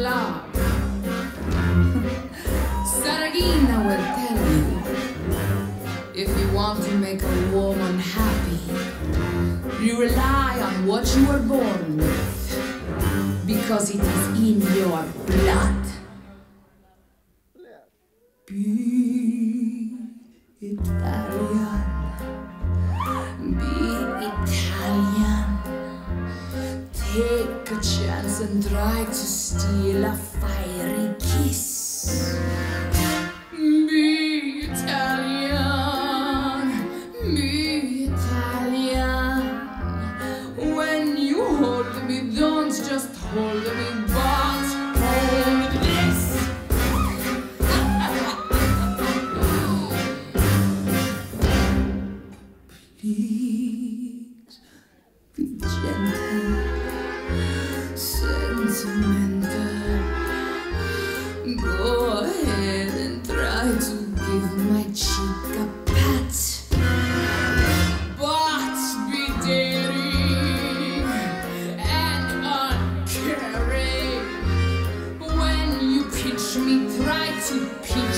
job. Saragina will tell you, if you want to make a woman happy, you rely on what you were born with, because it is in your blood. Be Italian. Be Italian. Take a chance and try to steal a fiery kiss. Be Italian. Be Italian. When you hold me, don't just hold me, but hold this. Please be gentle, sentimental. Go ahead and try to give my cheek a pat, but be daring and uncaring. When you pinch me, try to pinch